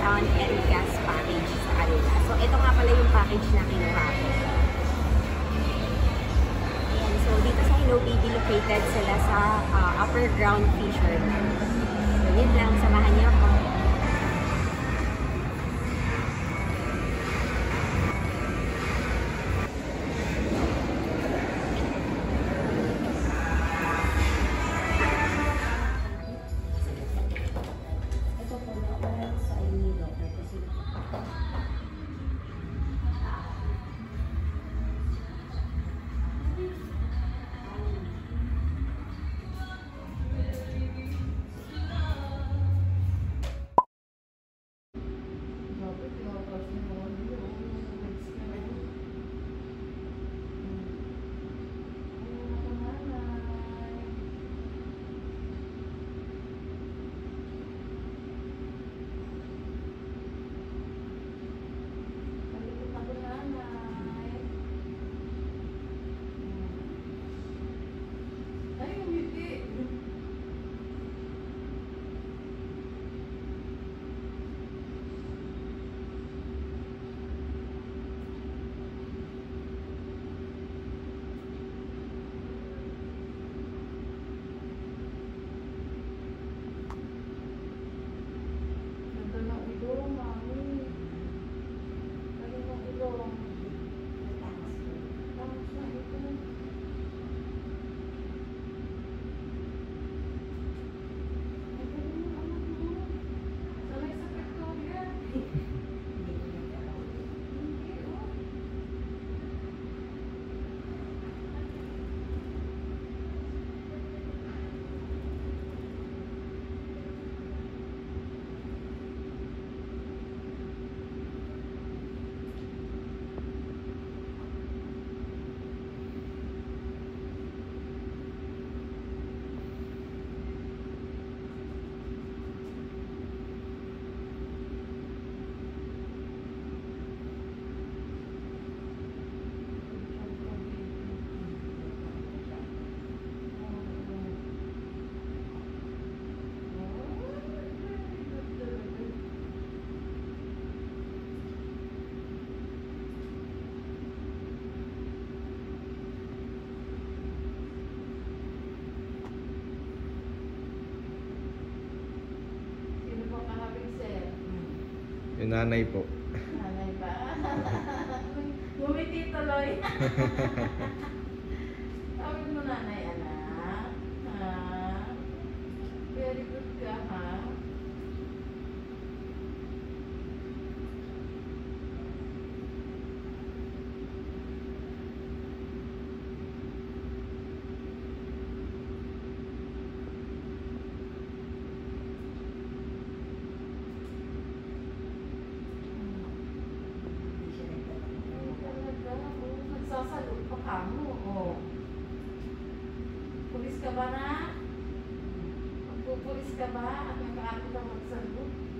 sound and gas package sa kanila. So, ito nga pala yung package na kinuha ko. Ayan, so dito sa Hello Baby, located sila sa upper ground Fisherman. So, yun lang. Samahan niyo ako. Yung nanay po. Nanay ba? Bumiti tuloy. Tawag mo nanay, anak. Ha? Very good ka, ha? Nagsasalot pa ka mo, oh. Pulis ka ba na? Magpupulis ka ba? At nakaakit ang magsalot?